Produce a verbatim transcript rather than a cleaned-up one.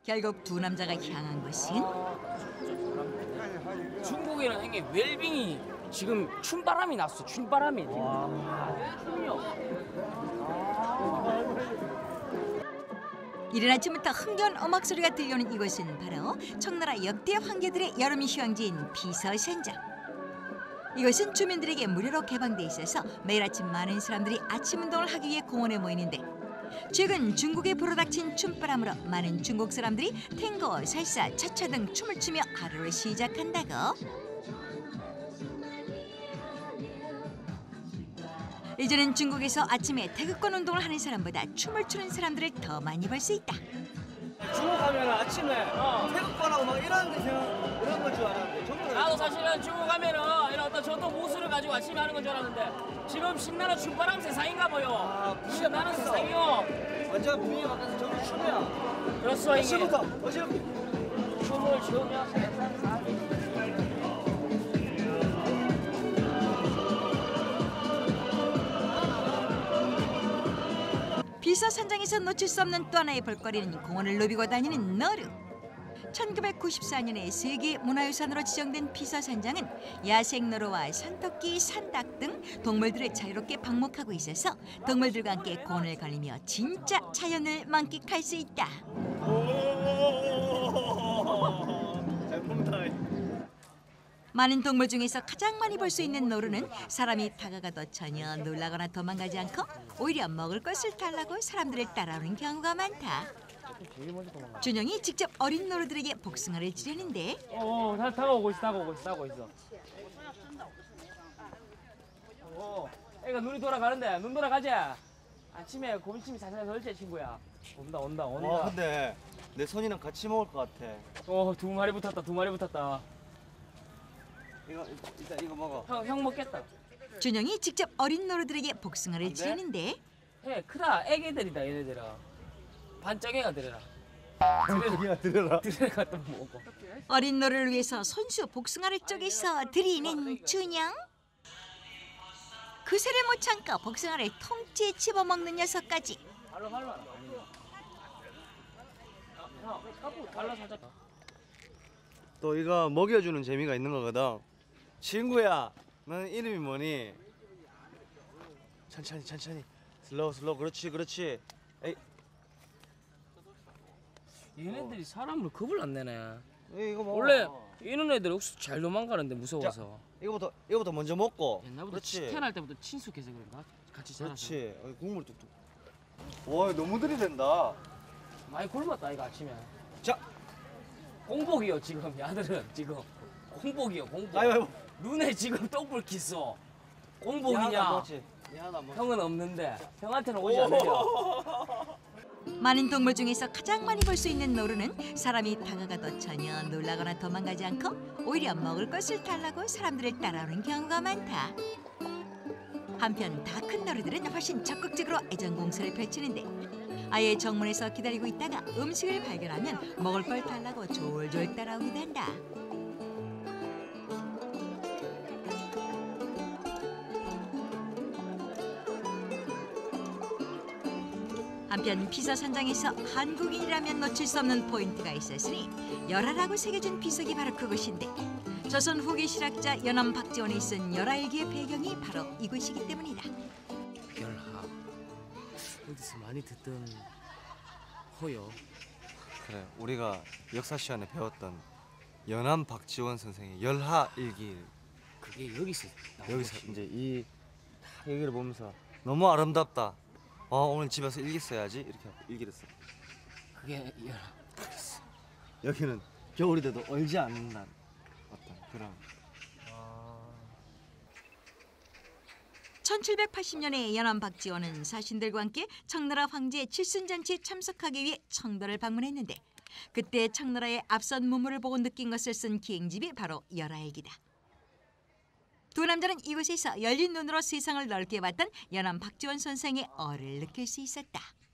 결국 두 남자가 향한 곳은 중국에는 형님 웰빙이 지금 춤바람이 났어. 춤바람이 지금. 이른 아침부터 흥겨운 음악 소리가 들려오는 이곳은 바로 청나라 역대 황제들의 여름 휴양지인 비서산장. 이곳은 주민들에게 무료로 개방돼 있어서 매일 아침 많은 사람들이 아침 운동을 하기 위해 공원에 모이는데 최근 중국에 불어닥친 춤바람으로 많은 중국 사람들이 탱고, 살사, 차차 등 춤을 추며 하루를 시작한다고. 이제는 중국에서 아침에 태극권 운동을 하는 사람보다 춤을 추는 사람들을 더 많이 볼 수 있다. 중국 가면 아침에 어. 태극권하고 막 이런 데 생각 이런 걸 줄 알았는데 전부 나도 사실은 중국 가면은 이런 어떤 전통 무술을 가지고 아침에 하는 건 줄 알았는데 지금 신나는 춤바람 세상인가 봐요. 아, 신나는 세상이요. 완전 분위기 바뀌어서 전부 춤이야. 그렇소 형님. 어제부터 어제부터 춤을 추며 세상 살기. 비서산장에서 놓칠 수 없는 또 하나의 볼거리는 공원을 누비고 다니는 너루. 천구백구십사 년에 세계 문화유산으로 지정된 비서산장은 야생 너루와 산토끼, 산닭 등 동물들을 자유롭게 방목하고 있어서 동물들과 함께 공원을 걸리며 진짜 자연을 만끽할 수 있다. 잘 본다. 많은 동물 중에서 가장 많이 볼 수 있는 노루는 사람이 다가가도 전혀 놀라거나 도망가지 않고 오히려 먹을 것을 달라고 사람들을 따라오는 경우가 많다. 준영이 직접 어린 노루들에게 복숭아를 주려는데 어, 다 다가오고 있어, 다가오고 있어, 다가오고 있어. 어, 애가 눈이 돌아가는데 눈 돌아가지. 아침에 곰침이 살살 돌지 친구야. 온다, 온다, 온다. 와 근데 내 손이랑 같이 먹을 것 같아. 어, 두 마리 붙었다, 두 마리 붙었다. 이거 일단 이거 먹어. 형, 형 먹겠다. 준영이 직접 어린 노루들에게 복숭아를 주려는데 해, 크다. 애기들이다, 얘네들은. 반짝애가 들어라. 우리가 들어라. 들어가 또 먹어. 어린 노루를 위해서 손수 복숭아를 쪼개서 드리는 준영. 그새를 못 참고 복숭아를 통째에 집어먹는 녀석까지. 발로 발로. 형, 발로 살짝. 또 이거 먹여주는 재미가 있는 거거든. 친구야, 너는 이름이 뭐니? 천천히 천천히. 슬로우 슬로우. 그렇지 그렇지. 에이. 얘네들이 사람을 겁을 안 내네. 에이, 이거 먹어. 원래 이런 애들 옥수수 잘 도망가는데 무서워서. 이거부터 이거부터 먼저 먹고. 옛날부터 그렇지. 태어날 때부터 친숙해서 그런가? 같이 살아서. 그렇지. 어이, 국물 뚝뚝. 와 너무 들이댄다. 많이 굶었다 이거 아침에. 자. 공복이요 지금 야들은 지금 공복이요 공복. 아이고 아이고. 눈에 지금 떡불 kis어. 야, 공복이냐? 나 먹지. 야, 나 먹지. 형은 없는데 형한테는 오지 않으려. 많은 동물 중에서 가장 많이 볼 수 있는 노루는 사람이 다가가도 전혀 놀라거나 도망가지 않고 오히려 먹을 것을 달라고 사람들을 따라오는 경우가 많다. 한편 다 큰 노루들은 훨씬 적극적으로 애정 공세를 펼치는데 아예 정문에서 기다리고 있다가 음식을 발견하면 먹을 걸 달라고 졸졸 따라오기도 한다. 한편 비서산장에서 한국인이라면 놓칠 수 없는 포인트가 있었으니 열하라고 새겨진 비석이 바로 그곳인데 조선 후기 실학자 연암 박지원이 쓴 열하일기의 배경이 바로 이곳이기 때문이다. 열하 어디서 많이 듣던 허요. 그래, 우리가 역사 시간에 배웠던 연암 박지원 선생의 열하 일기. 그게 여기서 나온 여기서 것이. 이제 이 다 여기를 보면서 너무 아름답다. 어 오늘 집에서 일기 써야지 이렇게 하고 일기를 써. 그게 열하. 여기는 겨울이 돼도 얼지 않는다는 어떤 그런. 천칠백팔십 년에 연암 박지원은 사신들과 함께 청나라 황제 칠순잔치에 참석하기 위해 청도를 방문했는데 그때 청나라의 앞선 문물을 보고 느낀 것을 쓴 기행집이 바로 열하일기다. 두 남자는 이곳에서 열린 눈으로 세상을 넓게 봤던 연암 박지원 선생의 어를 느낄 수 있었다.